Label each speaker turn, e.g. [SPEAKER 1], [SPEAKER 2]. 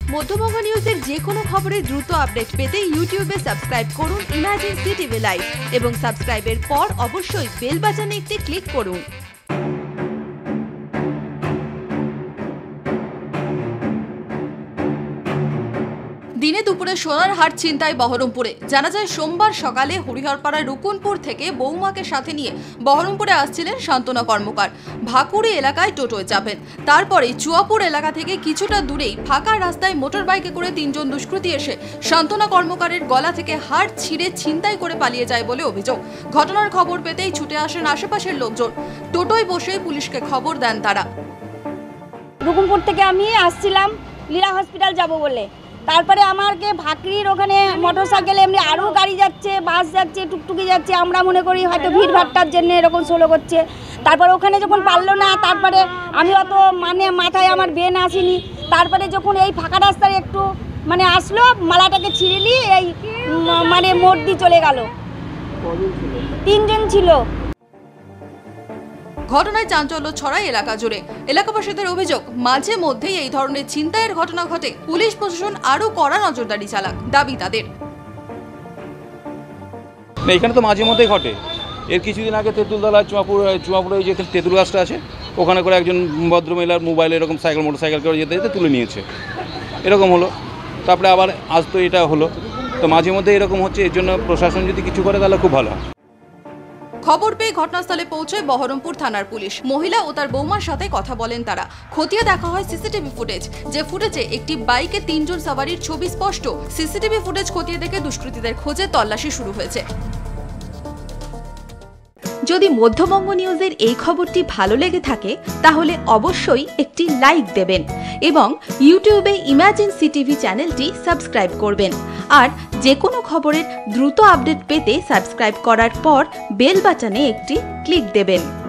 [SPEAKER 1] মধ্যবঙ্গ নিউজের যে কোনো খবরের দ্রুত আপডেট পেতে ইউটিউবে সাবস্ক্রাইব করুন ইমার্জেন্সি টিভি লাইভ এবং সাবস্ক্রাইবের পর অবশ্যই বেল বাটনে একটি ক্লিক করুন। দিনে দুপুরে সোনার হাট ছিনতাই বহরমপুরে। জানা যায় সোমবার সকালে হরিহরপাড়া রুকুনপুর থেকে বৌমাকে সাথে নিয়ে বহরমপুরে আসছিলেন শান্তনা কর্মকার। ভাকুড়ি এলাকায় টোটোয় চাপেন। তারপরে চুয়াপুর এলাকা থেকে কিছুটা দূরেই ফাঁকা রাস্তায় মোটর বাইকে করে তিনজন দুষ্কৃতী এসে শান্তনা কর্মকারের গলা থেকে হাড় ছিঁড়ে ছিনতাই করে পালিয়ে যায় বলে অভিযোগ। ঘটনার খবর পেতেই ছুটে আসেন আশেপাশের লোকজন। টোটোয় বসে পুলিশকে খবর দেন তারা।
[SPEAKER 2] রুকুনপুর থেকে আমি আসছিলাম লীলা হসপিটাল যাব বলে, তারপরে আমাকে ভাকরির ওখানে মোটরসাইকেলে এমনি আরও গাড়ি যাচ্ছে, বাস যাচ্ছে, টুকটুকি যাচ্ছে। আমরা মনে করি হয়তো ভিড় ভাট্টার জন্য এরকম সোলো করছে। তারপরে ওখানে যখন পারলো না, তারপরে আমি অত মাথায় আমার বেন আসেনি। তারপরে যখন এই ফাঁকা রাস্তায় একটু আসলো, মালাটাকে ছিঁড়ে নিয়ে এই মোড় দিয়ে চলে গেল। তিনজন ছিল।
[SPEAKER 1] ঘটনায় চাঞ্চল্য ছড়ায় এলাকা জুড়ে। এলাকাবাসীদের অভিযোগ, মাঝে মধ্যেই এই ধরনের ছিনতাইয়ের ঘটনা ঘটে। পুলিশ প্রশাসন আরো কড়া নজরদারি চালাক, দাবি তাদের।
[SPEAKER 3] এখানে তো মাঝে মধ্যেই ঘটে। এর কিছুদিন আগে তেঁতুলতলা চুয়াপুরে যে তেঁতুল গাছটা আছে, ওখানে করে একজন ভদ্রমহিলার মোবাইল এরকম মোটরসাইকেল করে যেতে যেতে তুলে নিয়েছে, এরকম হলো। তারপরে আবার আজ তো এটা হলো। তো মাঝে মধ্যে এরকম হচ্ছে। এর জন্য প্রশাসন যদি কিছু করে তাহলে খুব ভালো।
[SPEAKER 1] খবর পেয়ে ঘটনাস্থলে পৌঁছয় বহরমপুর থানার পুলিশ। মহিলা ও তার বৌমার সাথে কথা বলেন তারা। খতিয়ে দেখা হয় সিসিটিভি ফুটেজ। যে ফুটেজে একটি বাইকে তিনজন সওয়ারির ছবি স্পষ্ট। সিসিটিভি ফুটেজ খতিয়ে দেখে দুষ্কৃতীদের খোঁজে তল্লাশি শুরু হয়েছে। যদি মধ্যবঙ্গ নিউজের এই খবরটি ভালো লেগে থাকে তাহলে অবশ্যই একটি লাইক দেবেন এবং ইউটিউবে ইমার্জেন্সি টিভি চ্যানেলটি সাবস্ক্রাইব করবেন। আর যে কোনো খবরের দ্রুত আপডেট পেতে সাবস্ক্রাইব করার পর বেল বাটনে একটি ক্লিক দেবেন।